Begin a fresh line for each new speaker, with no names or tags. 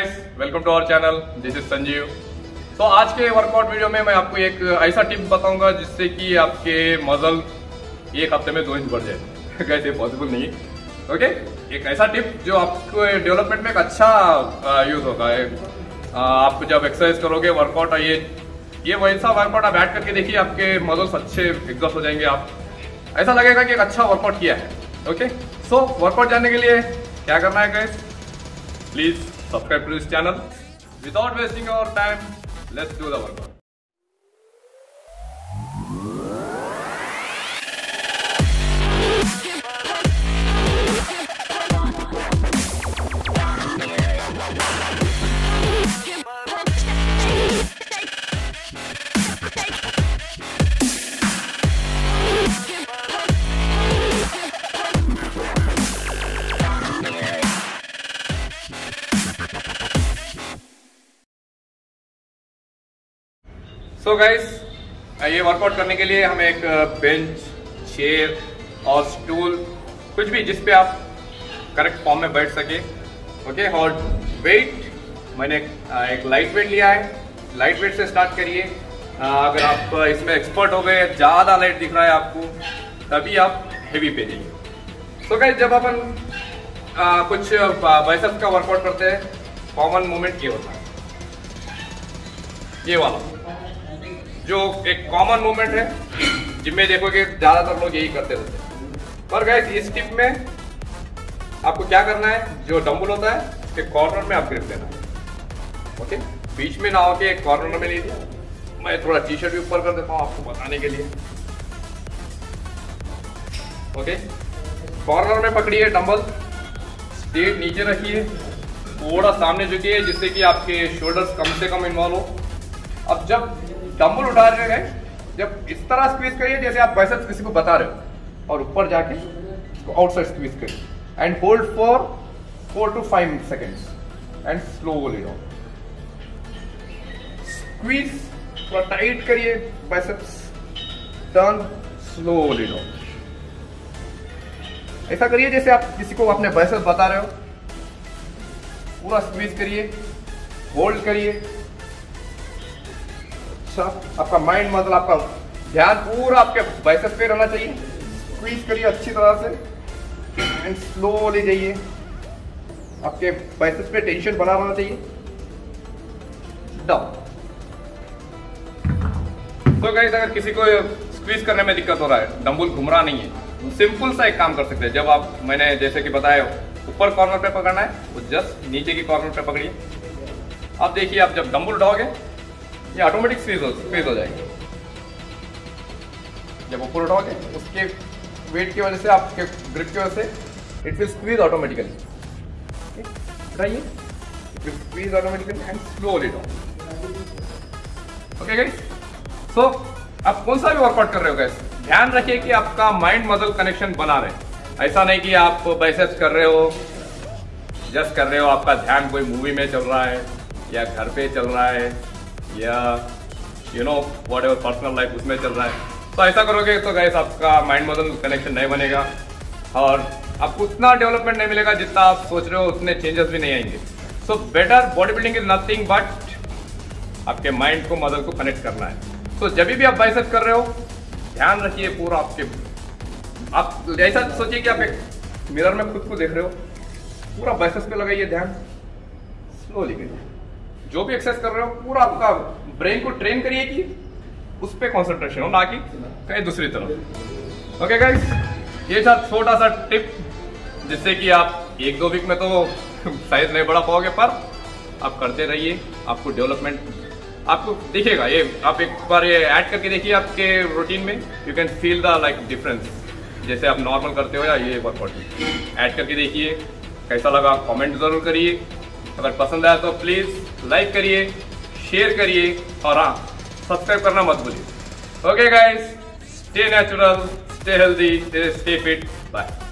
Guys, welcome to our channel. This is Sanjeev. तो आज के वर्कआउट वीडियो में मैं आपको एक ऐसा टिप बताऊंगा जिससे कि आपके मसल एक हफ्ते में 2 इंच बढ़ जाए। गाइस, ये पॉसिबल नहीं है। ओके, एक ऐसा टिप जो आपको डेवलपमेंट में एक अच्छा यूज होगा। आप जब एक्सरसाइज करोगे, वर्कआउट ये वैसा वर्कआउट आप ऐड करके देखिए, आपके मसल्स अच्छे एग्जॉस्ट हो जाएंगे। आप ऐसा लगेगा कि एक अच्छा वर्कआउट किया है। ओके, सो वर्कआउट जानने के लिए क्या करना है guys, please subscribe to this channel. Without wasting our time, let's do the workout. So guys, ये वर्कआउट करने के लिए हमें एक बेंच, चेयर और स्टूल, कुछ भी जिस पे आप करेक्ट फॉर्म में बैठ सके। ओके, और वेट मैंने एक लाइट वेट लिया है। लाइट वेट से स्टार्ट करिए। अगर आप इसमें एक्सपर्ट हो गए, ज़्यादा लाइट दिख रहा है आपको, तभी आप हेवी पे जाइए। सो गाइस, जब अपन कुछ बाइसेप्स का वर्कआउट करते हैं, कॉमन मूवमेंट ये होता है, ये वाला जो एक कॉमन मूवमेंट है। जिम में देखोगे ज्यादातर लोग यही करते रहते हैं। पर गाइस, इस टिप में आपको क्या करना है, जो डंबल होता है उसके कॉर्नर में आप ग्रिप लेना है। ओके, बीच में ना होके एक कॉर्नर में लीजिए। मैं थोड़ा टी शर्ट भी ऊपर कर देता हूँ आपको बताने के लिए। ओके, कॉर्नर में पकड़िए डंबल, स्ट्रेट नीचे रखिए, थोड़ा सामने झुकिए जिससे कि आपके शोल्डर्स कम से कम इन्वॉल्व हो। अब जब डंबल उठा रहे हैं, जब इस तरह स्क्वीज करिए जैसे आप बाइसेप्स किसी को बता रहे हो, और ऊपर जाके इसको आउटसाइड स्क्वीज करिए and hold for 4 to 5 seconds and slowly down. Squeeze थोड़ा टाइट करिए बाइसेप्स, टर्न स्लोली डाउन। ऐसा करिए जैसे आप किसी को अपने बाइसेप्स बता रहे हो। पूरा स्क्वीज करिए, होल्ड करिए। आपका माइंड मतलब आपका ध्यान पूरा आपके बाइसेप्स पे रहना चाहिए। स्क्वीज करिए अच्छी तरह से एंड स्लोली जाइए। आपके बाइसेप्स पे टेंशन बना रहना चाहिए। डाउन। तो गाइस, अगर किसी को स्क्वीज करने में दिक्कत हो रहा है, डंबल घूम रहा नहीं है, सिंपल सा एक काम कर सकते हैं। जब आप, मैंने जैसे कि बताया, ऊपर कॉर्नर पे पकड़ना है, वो जस्ट नीचे की कॉर्नर पे पकड़िए। अब देखिए, आप जब डंबल उठाओगे ये ऑटोमेटिक स्क्वीज हो जाएगी। जब ऊपर उठाओगे उसके वेट की वजह से, आपके ग्रिप की वजह से, इट विल स्क्वीज ऑटोमेटिकली। उठाइए, it will squeeze automatically and slowly down. Okay guys, so आप कौन सा भी वर्कआउट कर रहे हो गाइस, ध्यान रखिए कि आपका माइंड मसल कनेक्शन बना रहे। ऐसा नहीं कि आप बाइसेप्स कर रहे हो, जस्ट कर रहे हो, आपका ध्यान कोई मूवी में चल रहा है या घर पे चल रहा है या व्हाटएवर पर्सनल लाइफ उसमें चल रहा है। तो ऐसा करोगे तो गाइस आपका माइंड मसल कनेक्शन नहीं बनेगा और आपको उतना डेवलपमेंट नहीं मिलेगा जितना आप सोच रहे हो। उतने चेंजेस भी नहीं आएंगे। So better body building is nothing but आपके माइंड को मसल को कनेक्ट करना है। सो जब भी आप बाइसेप्स कर रहे हो, ध्यान रखिए पूरा आप ऐसा सोचिए कि आप एक मिरर में खुद को देख रहे हो, पूरा बाइसेप्स पे लगाइए ध्यान, स्लोली करिए। जो भी एक्सरसाइज कर रहे हो, पूरा आपका ब्रेन को ट्रेन करिए कि उस पे कंसंट्रेशन हो, ना कि कहीं दूसरी तरफ। ओके गाइस, ये था छोटा सा टिप जिससे कि आप 1-2 वीक में तो साइज नहीं बढ़ा पाओगे, पर आप करते रहिए, आपको डेवलपमेंट आपको दिखेगा। ये आप एक बार ये ऐड करके देखिए आपके रूटीन में, you can feel the like difference. जैसे आप नॉर्मल करते हो या ये वर्कआउट ऐड करके देखिए, कैसा लगा कमेंट जरूर करिए। अगर पसंद आया तो प्लीज लाइक करिए, शेयर करिए और हाँ, सब्सक्राइब करना मत भूलिए। Okay guys, stay natural, stay healthy, stay fit, bye.